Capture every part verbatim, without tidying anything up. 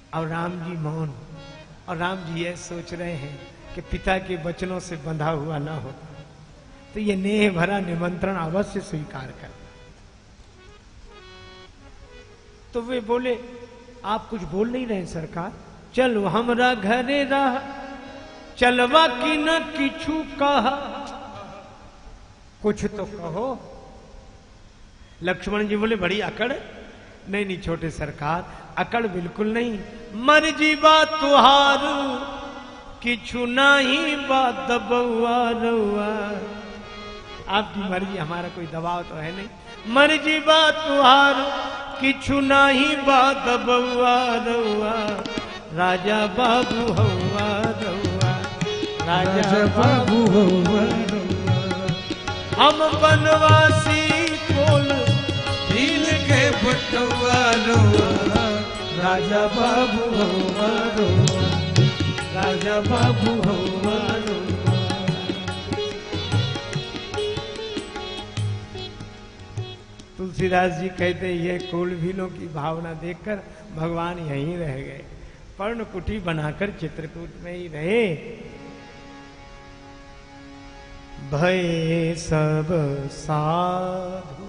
अब राम जी मौन, और राम जी ये सोच रहे हैं कि पिता के वचनों से बंधा हुआ ना हो तो ये नेह भरा निमंत्रण अवश्य स्वीकार कर। तो वे बोले, आप कुछ बोल नहीं रहे सरकार? चलो हमरा घरे रह, चलवा की न किछु कहा, कुछ तो कहो। लक्ष्मण जी बोले, बड़ी अकड़? नहीं नहीं छोटे सरकार, अकड़ बिल्कुल नहीं। मर्जी बात तुहार, किछु नहीं बात दबुआ रउआ। आपकी मर्जी, हमारा कोई दबाव तो है नहीं। मर्जी बात तुहार, किछु नहीं बात दबुआ रउआ। राजा बाबू हवा रउआ, राजा बाबू हवा रउआ। हम बनवासी कोल दिल के बटुआ रउआ। राजा बाबू हवा रउआ, राजा बाबू हवा रउआ। तुलसीदास जी कहते ये कुलभीलों की भावना देखकर भगवान यहीं रह गए, पर्ण कुटी बनाकर चित्रकूट में ही रहे। भय सब साधु,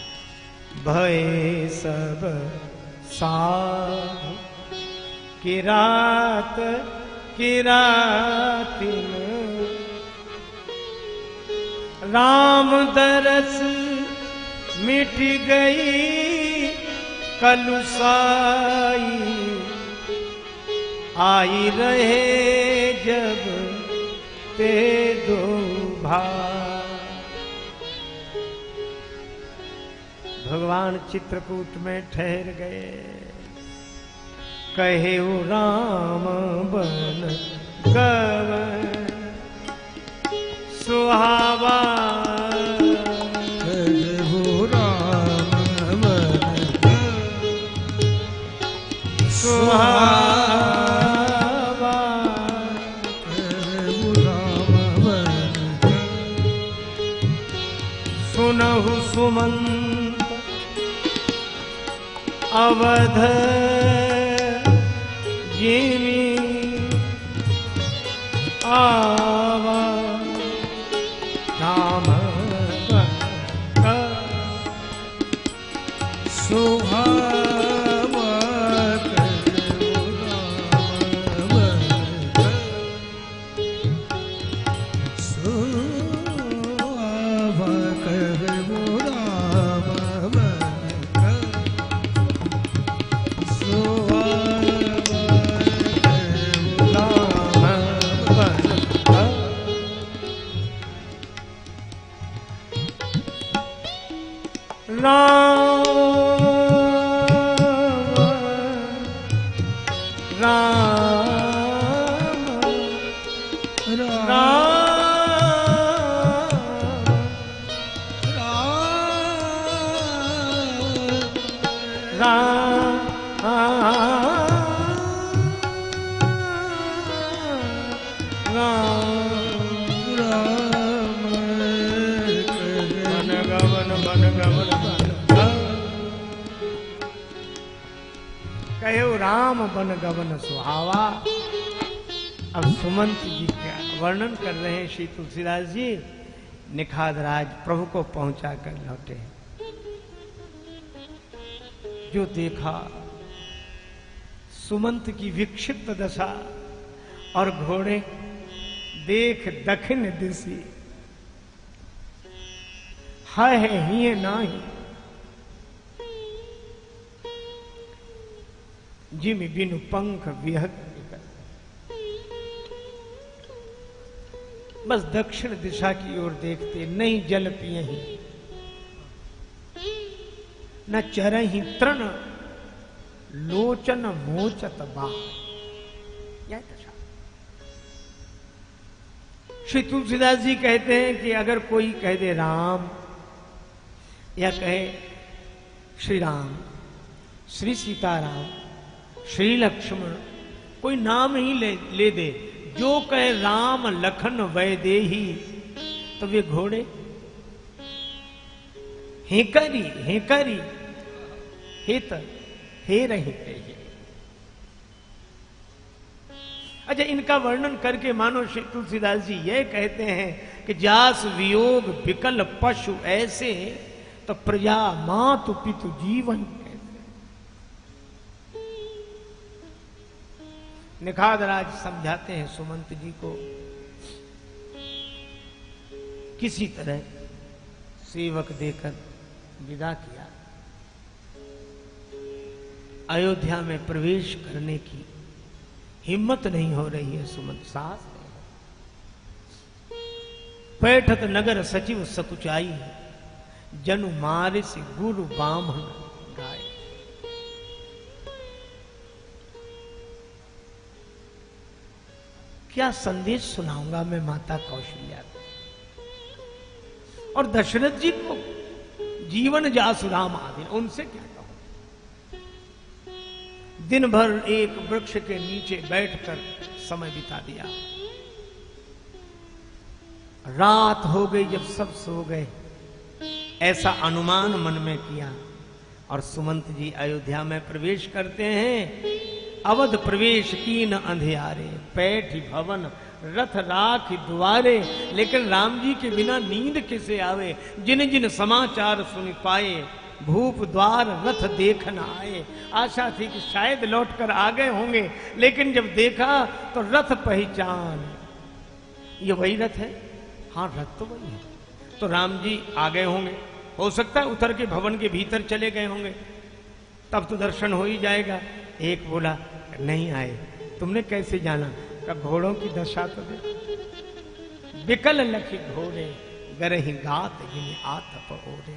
भय सब साधु, किरात किरातिन, राम दरस मिट गई कलुसाई। आई रहे जब ते दो भाई। भगवान चित्रकूट में ठहर गए। कहे राम बन गवन सुहावा। कहे राम बन सुहावा। सुनहु सुमंत अवध जिमी आवा। राम सुहावा। राम राम बन गवन सुहावा। अब सुमंत जी का वर्णन कर रहे हैं श्री तुलसीदास जी। निखाद राज प्रभु को पहुंचा कर लौटे। जो देखा सुमंत की विक्षिप्त दशा और घोड़े देख दक्षिण दिशी। हाय है ही नाही जिम बिनु पंख विहग। बस दक्षिण दिशा की ओर देखते, नहीं जल पिए ही, न चरहि तृण लोचन मोचत बा। यह दशा। श्री तुलसीदास जी कहते हैं कि अगर कोई कह दे राम या कहे श्री राम, श्री सीताराम, श्री लक्ष्मण, कोई नाम ही ले, ले दे, जो कहे राम लखन वैदेही, तो वे घोड़े हेकरी हेकरी हेत हे रही। अच्छा, इनका वर्णन करके मानो श्री तुलसीदास जी ये कहते हैं कि जास वियोग विकल पशु ऐसे, तो प्रजा मातु पितु जीवन कैसे। निखादराज समझाते हैं सुमंत जी को, किसी तरह सेवक देकर विदा किया। अयोध्या में प्रवेश करने की हिम्मत नहीं हो रही है सुमंत, साहस नहीं। पैठत नगर सचिव सकुचाई, जनु मारे से गुरु बामन गाय। क्या संदेश सुनाऊंगा मैं माता कौशल्या को, और दशरथ जी को जीवन जासु राम आदि, उनसे क्या कहूं। दिन भर एक वृक्ष के नीचे बैठकर समय बिता दिया। रात हो गई जब सब सो गए, ऐसा अनुमान मन में किया, और सुमंत जी अयोध्या में प्रवेश करते हैं। अवध प्रवेश कीन अंधियारे, पैठी भवन रथ राख द्वारे। लेकिन राम जी के बिना नींद कैसे आवे, जिन जिन समाचार सुन पाए, भूप द्वार रथ देख न आए। आशा थी कि शायद लौटकर आ गए होंगे, लेकिन जब देखा तो रथ पहचान, ये वही रथ है। हाँ, रथ तो वही है। तो राम जी आ गए होंगे, हो सकता है उतर के भवन के भीतर चले गए होंगे, तब तो दर्शन हो ही जाएगा। एक बोला नहीं आए, तुमने कैसे जाना? का घोड़ों की दशा तो दे, बिकल लखी घोड़े गरहि गात जिन आतप ओरे।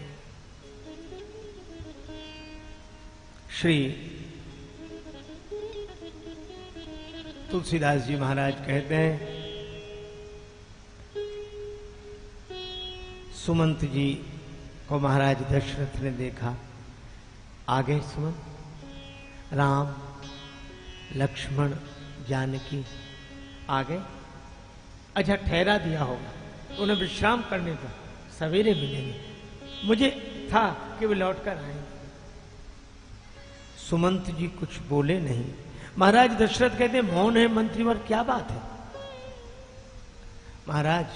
श्री तुलसीदास जी महाराज कहते हैं, सुमंत जी को महाराज दशरथ ने देखा। आगे सुमंत, राम लक्ष्मण जानकी आगे। अच्छा, ठहरा दिया होगा, उन्हें विश्राम करने का, सवेरे मिलेंगे। मुझे था कि वे लौटकर आएंगे। सुमंत जी कुछ बोले नहीं। महाराज दशरथ कहते हैं, मौन है मंत्रीवर, क्या बात है? महाराज,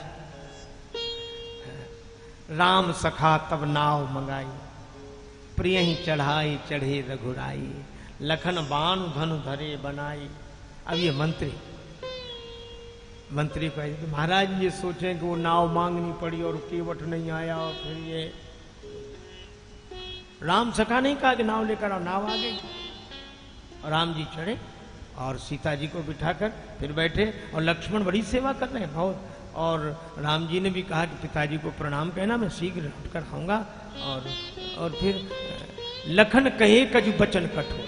राम सखा तब नाव मंगाई, प्रिय ही चढ़ाई चढ़े रघुराई, लखन बाण धनु धरे बनाई। अब ये मंत्री मंत्री को तो महाराज ये सोचें कि वो नाव मांगनी पड़ी और केवट नहीं आया, और फिर ये राम सखा नहीं कहा कि नाव लेकर आओ, नाव आ गई। और राम जी चढ़े और सीता जी को बिठाकर फिर बैठे, और लक्ष्मण बड़ी सेवा कर रहे हैं बहुत। और राम जी ने भी कहा कि पिताजी को प्रणाम कहना, मैं शीघ्र लौट कर आऊंगा। और और फिर लखन कहे कजु बचन कठोरा।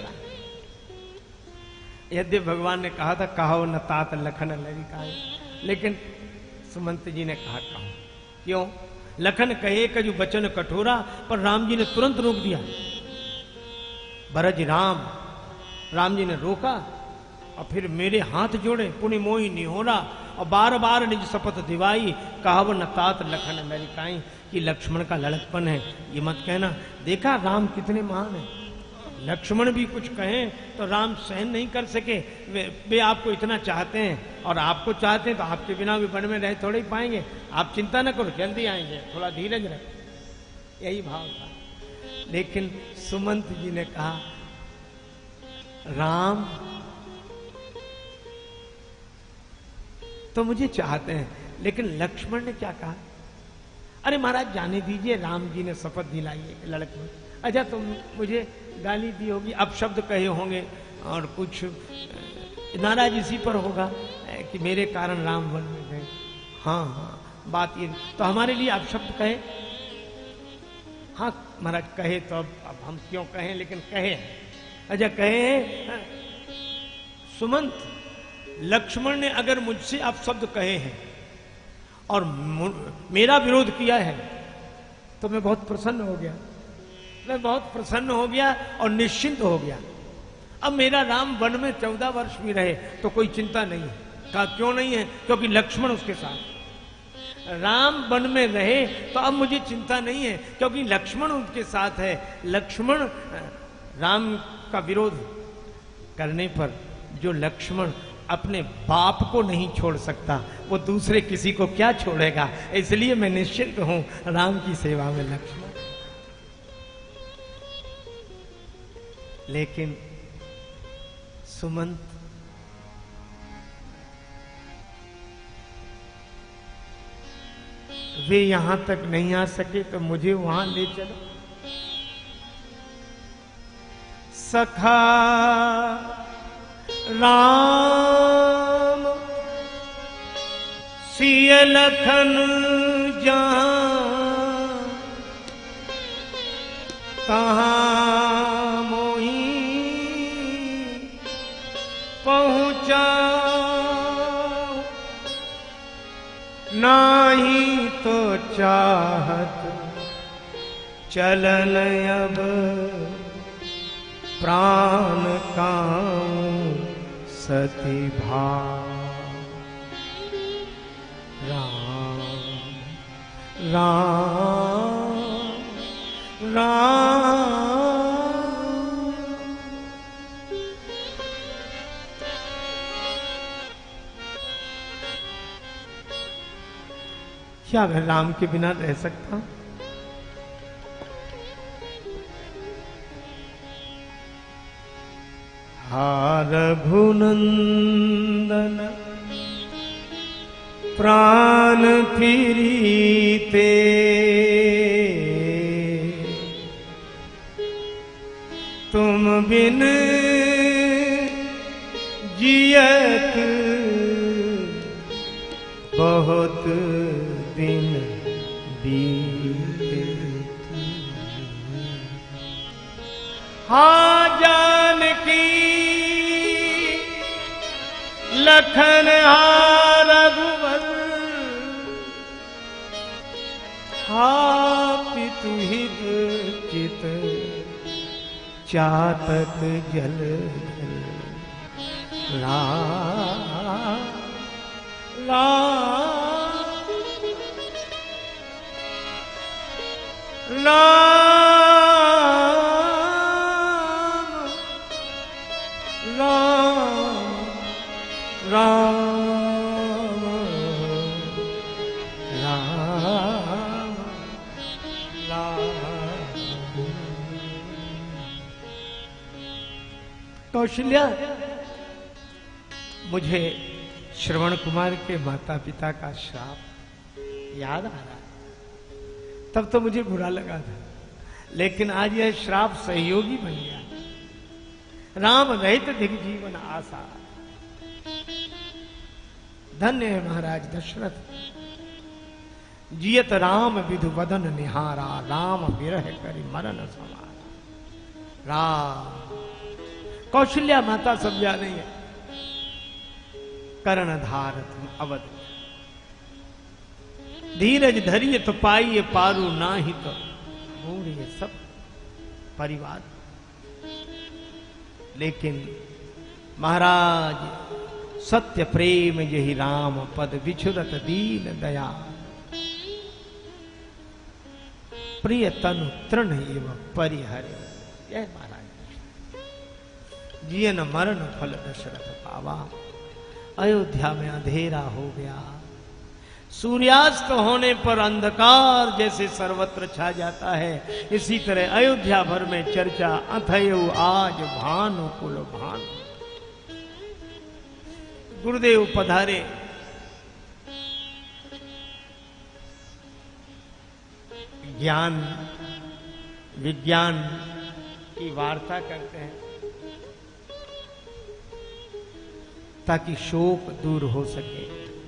यद्य भगवान ने कहा था कहो न तात लखन लरिकाए, लेकिन सुमंत जी ने कहा कहो। क्यों? लखन कहे कजु बचन कठोरा, पर राम जी ने तुरंत रोक दिया। भरज राम, राम जी ने रोका, और फिर मेरे हाथ जोड़े, पुनि मोहि निहोरा, और बार बार निज शपथ दिवाई, कहाव न तात लखन लरिकाई, कि लक्ष्मण का लड़कपन है, ये मत कहना। देखा राम कितने महान है। लक्ष्मण भी कुछ कहें तो राम सहन नहीं कर सके। वे, वे आपको इतना चाहते हैं, और आपको चाहते हैं तो आपके बिना भी वन में रह थोड़े ही पाएंगे। आप चिंता न करो, जल्दी आएंगे, थोड़ा धीरज रहे। यही भाव था। लेकिन सुमंत जी ने कहा, राम तो मुझे चाहते हैं, लेकिन लक्ष्मण ने क्या कहा? अरे महाराज जाने दीजिए, राम जी ने शपथ दिलाई है लड़कपन। अच्छा, तुम मुझे गाली दी होगी, अपशब्द कहे होंगे, और कुछ नाराज इसी पर होगा कि मेरे कारण राम वन में गए। हाँ हाँ, बात ये तो हमारे लिए अपशब्द कहे। हाँ महाराज कहे तो अब, अब हम क्यों कहें, लेकिन कहे। अच्छा कहे, सुमंत लक्ष्मण ने अगर मुझसे अपशब्द कहे हैं और मेरा विरोध किया है, तो मैं बहुत प्रसन्न हो गया। मैं बहुत प्रसन्न हो गया और निश्चिंत हो गया। अब मेरा राम वन में चौदह वर्ष भी रहे तो कोई चिंता नहीं है। कहा क्यों नहीं है? क्योंकि लक्ष्मण उसके साथ। राम वन में रहे तो अब मुझे चिंता नहीं है, क्योंकि लक्ष्मण उनके साथ है। लक्ष्मण राम का विरोध करने पर जो लक्ष्मण अपने बाप को नहीं छोड़ सकता, वो दूसरे किसी को क्या छोड़ेगा। इसलिए मैं निश्चिंत हूं राम की सेवा में लक्ष्मण। लेकिन सुमंत वे यहां तक नहीं आ सके तो मुझे वहां ले चलो। सखा राम सिय लखन जहां तहां मोही पहुंचा, नाही तो चाहत चलन अब प्राण काऊं सती भाव। राम राम राम। क्या मैं राम के बिना रह सकता हूं? हा रघुनंदन प्राण फिरीते, तुम बिन जियत बहुत दिन बीते। हाँ जानकी लखन हा रघुवर, हा पितु हित चित चातक जल राम राम राम राम राम राम। कौशल्या, मुझे श्रवण कुमार के माता पिता का श्राप याद आ रहा है। तब तो मुझे बुरा लगा था, लेकिन आज यह श्राप सहयोगी बन गया। राम रहित दिग जीवन आशा। धन्य है महाराज दशरथ, जियत राम विधु वदन निहारा, राम विरह करि मरण समारा। राम कौशल्या माता सब जाने है, कर्ण धारत अवध, धीरज धरिए तो पाइए पारू, नाही तो बूढ़िए सब परिवार। लेकिन महाराज सत्य प्रेम यही राम पद, विछुरत दीन दया, प्रिय तनु तृण एवं परिहरे। यह महाराज जियन मरण फल दशरथ पावा। अयोध्या में अंधेरा हो गया। सूर्यास्त होने पर अंधकार जैसे सर्वत्र छा जाता है, इसी तरह अयोध्या भर में चर्चा अथयु आज भानु कुल भानु। गुरुदेव पधारे। ज्ञान विज्ञान की वार्ता करते हैं ताकि शोक दूर हो सके।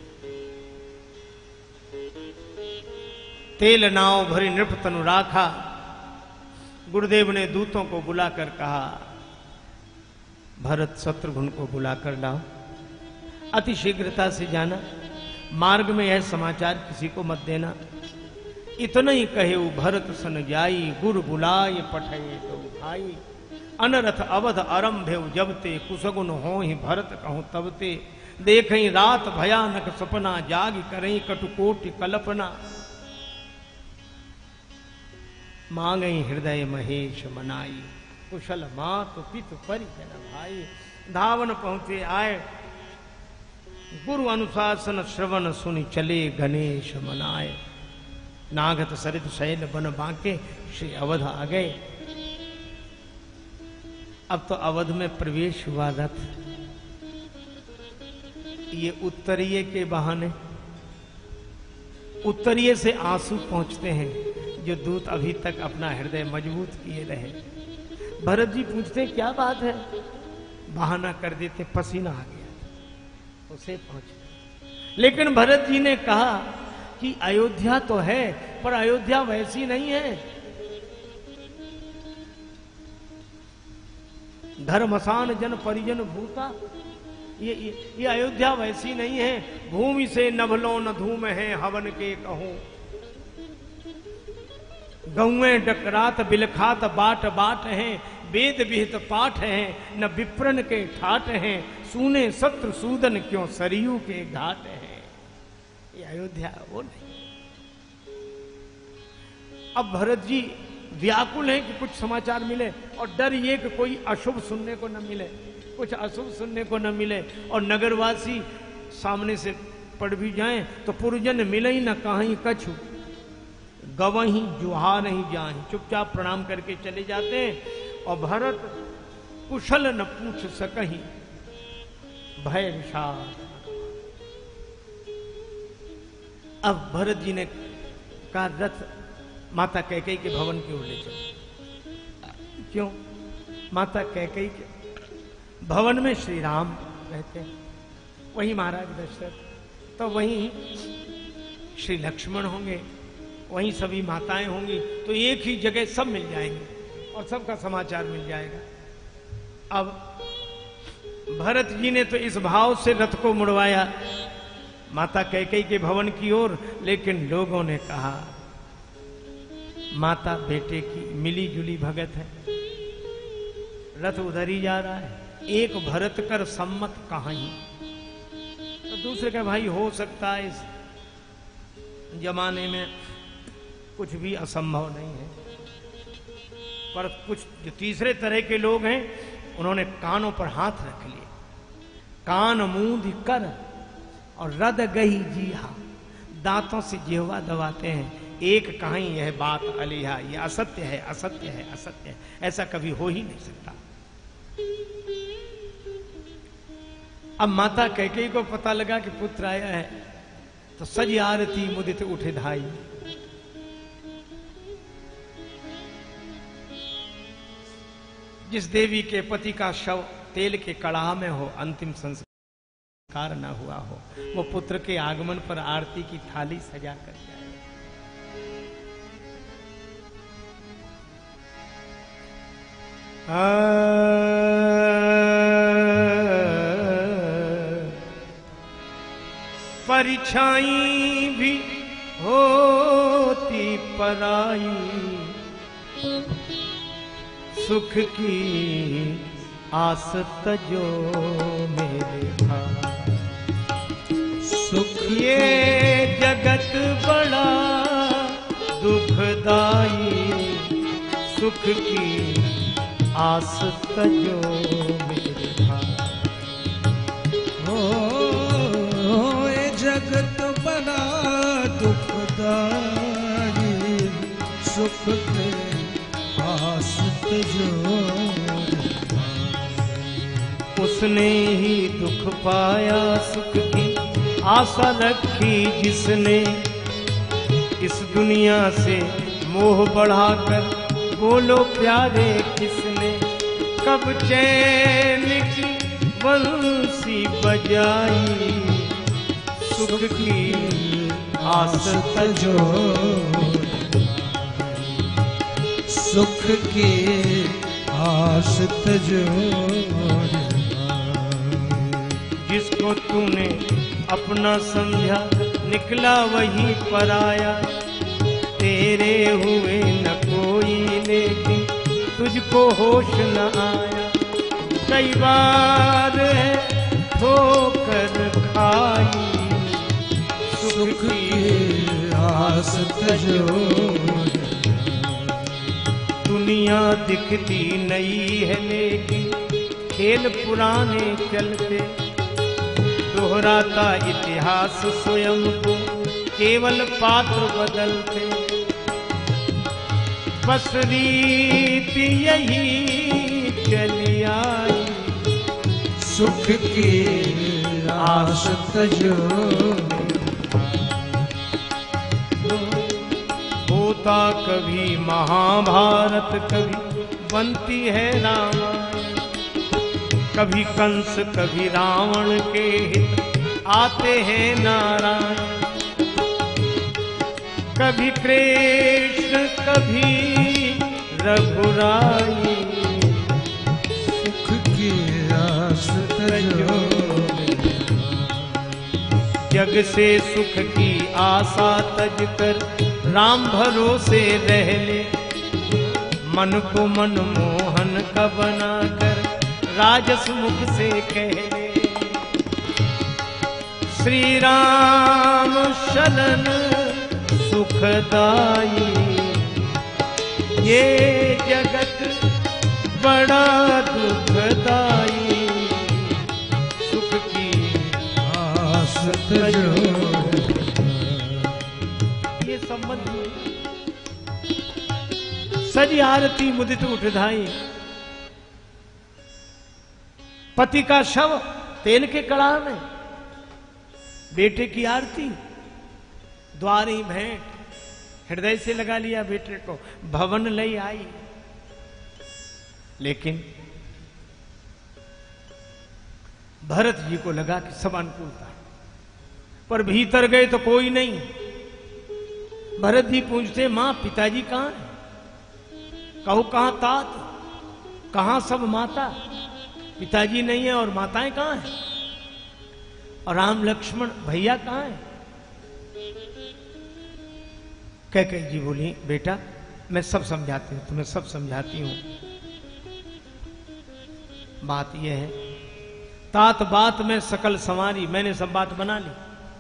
तेल नाव भरी नृप तनु राखा। गुरुदेव ने दूतों को बुलाकर कहा, भरत शत्रुघ्न को बुलाकर लाओ, अति शीघ्रता से जाना, मार्ग में यह समाचार किसी को मत देना। इतना ही कहे भरत सन जाई, गुरु बुलाए पठे तो भाई। अनरथ अवध आरंभे जबते, कुसगुन हो ही भरत कहूं तबते। देखई रात भयानक सपना, जाग करई कटुकोटि कल्पना। मांगई हृदय महेश मनाई, कुशल मात पितु परिजन भाई। धावन पहुंचे आए गुरु अनुशासन श्रवण सुनि चले गणेश मनाए। नागत सरित शैल बन बांके श्री अवध आ गए। अब तो अवध में प्रवेश हुआ रथ। ये उत्तरीय के बहाने, उत्तरीय से आंसू पहुंचते हैं जो दूत अभी तक अपना हृदय मजबूत किए रहे। भरत जी पूछते क्या बात है, बहाना कर देते पसीना आ गया उसे पहुंचे। लेकिन भरत जी ने कहा कि अयोध्या तो है पर अयोध्या वैसी नहीं है। धर्मसान जन परिजन भूता, ये, ये ये अयोध्या वैसी नहीं है। भूमि से नभलो न धूम है हवन के कहूं, गौए डकरात बिलखात बाट बाट हैं, वेद विहित पाठ हैं न विप्रन के ठाट हैं, सूने शत्रु सूदन क्यों सरयू के घाट हैं। ये अयोध्या वो नहीं। अब भरत जी व्याकुल हैं कि कुछ समाचार मिले और डर ये कि कोई अशुभ सुनने को न मिले, कुछ अशुभ सुनने को न मिले और नगरवासी सामने से पड़ भी जाएं तो पुरजन मिले ही न कहीं कछु, गवहीं जुहा नहीं जाए। चुपचाप प्रणाम करके चले जाते हैं और भरत कुशल न पूछ सकहीं, भय विषाद। अब भरत जी ने कहा रथ माता कैकेयी के भवन की ओर ले चलो। क्यों? माता कैकेयी के भवन में श्री राम रहते हैं, वहीं महाराज दशरथ, तो वहीं श्री लक्ष्मण होंगे, वहीं सभी माताएं होंगी, तो एक ही जगह सब मिल जाएंगे और सबका समाचार मिल जाएगा। अब भरत जी ने तो इस भाव से रथ को मुड़वाया माता कैकेयी के भवन की ओर, लेकिन लोगों ने कहा माता बेटे की मिली जुली भगत है, रथ उधर ही जा रहा है, एक भरत कर सम्मत कहां ही। तो दूसरे का भाई हो सकता है, इस जमाने में कुछ भी असंभव नहीं है। पर कुछ जो तीसरे तरह के लोग हैं उन्होंने कानों पर हाथ रख लिए, कान मूंद कर और रद गई जीहा, दांतों से जिह्वा दबाते हैं। एक कहीं यह बात अलिहा, यह असत्य है, असत्य है, असत्य है, ऐसा कभी हो ही नहीं सकता। अब माता कैकेयी को पता लगा कि पुत्र आया है तो सज आरती मुदित उठे धाई। जिस देवी के पति का शव तेल के कड़ाह में हो, अंतिम संस्कार न हुआ हो, वो पुत्र के आगमन पर आरती की थाली सजा कर जाए। परिछाई भी होती पराई, सुख की आस तजो मेरे भाई। सुख ये जगत बड़ा दुखदाई, सुख की आस तजो मेरे भाई। हो ये जगत बड़ा दुखदाई, सुख के आस तजो। उसने ही दुख पाया, सुख की आशा रखी जिसने, इस दुनिया से मोह बढ़ाकर बोलो प्यारे किसने। कब चैन की बंसी बजाई, सुख की आस तजो, सुख की आस तजो। जिसको तूने अपना समझा निकला वही पराया, तेरे हुए न कोई लेकिन तुझको होश न आया। कई बार है ठोकर खाई, सुख की आस तजो। दुनिया दिखती नई है लेकिन खेल पुराने चलते, दोहराता इतिहास स्वयं को, केवल पात्र बदलते, बस रीति यही चली आई। सुख की आस तजो, होता कभी महाभारत, कभी बनती है रामायण, कभी कंस कभी रावण के हित आते हैं नारायण, कभी कृष्ण कभी रघुराई। सुख की आस तजो, जग से सुख की आशा तज कर राम भरोसे रह ले, मन को मनमोहन का बना कर राजस मुख से कह ले। श्री राम शरण सुखदाई, ये जगत बड़ा दुखदाई। सुख की आस तजो, ये संबंध सजी आरती मुदित उठधाई। पति का शव तेल के कड़ाह में, बेटे की आरती, द्वारी भेंट, हृदय से लगा लिया बेटे को, भवन लई आई। लेकिन भरत जी को लगा कि सब अनुकूलता है, पर भीतर गए तो कोई नहीं। भरत जी पूछते, मां पिताजी कहां है? कहो कहां तात, कहां सब माता? पिताजी नहीं है और माताएं कहां हैं? और राम लक्ष्मण भैया कहां हैं? कह कह जी बोली, बेटा मैं सब समझाती हूं, तुम्हें सब समझाती हूं। बात यह है, तात बात में सकल संवारी, मैंने सब बात बना ली।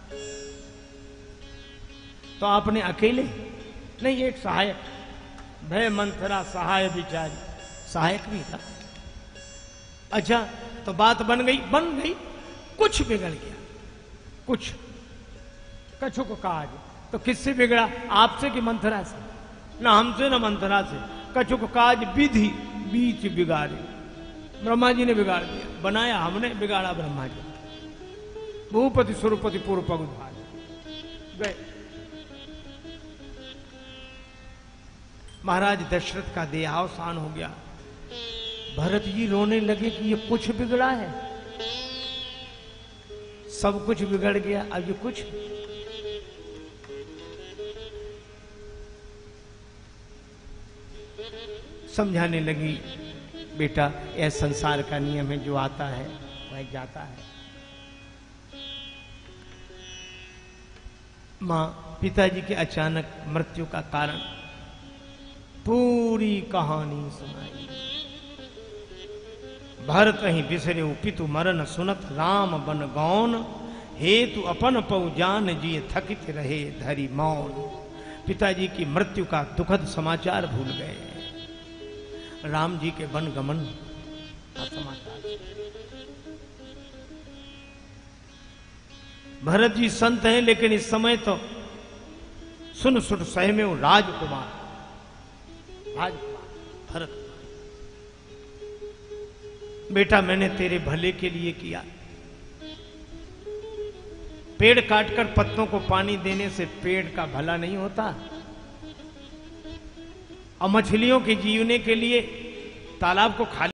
तो आपने अकेले नहीं, एक सहायक, भय मंथरा सहाय बिचारी, सहायक भी था। अच्छा तो बात बन गई, बन गई, कुछ बिगड़ गया, कुछ कछु को काज। तो किससे बिगड़ा? आपसे कि मंथरा से? ना हमसे ना मंथरा से। कछु को काज विधि बीच बिगाड़े, ब्रह्मा जी ने बिगाड़ दिया। बनाया हमने, बिगाड़ा ब्रह्मा जी। भूपति स्वरूपति पूर्व पगुधार गए। महाराज दशरथ का देहावसान हो गया। भरत जी रोने लगे कि ये कुछ बिगड़ा है, सब कुछ बिगड़ गया, अब ये कुछ। समझाने लगी, बेटा यह संसार का नियम है, जो आता है वह जाता है। मां पिताजी के अचानक मृत्यु का कारण पूरी कहानी सुनाई। भरत ही बिसरे पितु मरण सुनत, राम बन गौन, हेतु अपन पौ जान जिए थकित रहे धरी मौन। पिताजी की मृत्यु का दुखद समाचार भूल गए, राम जी के वन गमन का समाचार। भरत जी संत हैं, लेकिन इस समय तो सुन सुट सहमे राजकुमार, राजकुमार भरत, बेटा मैंने तेरे भले के लिए किया। पेड़ काटकर पत्तों को पानी देने से पेड़ का भला नहीं होता, और मछलियों के जीवने के लिए तालाब को खाली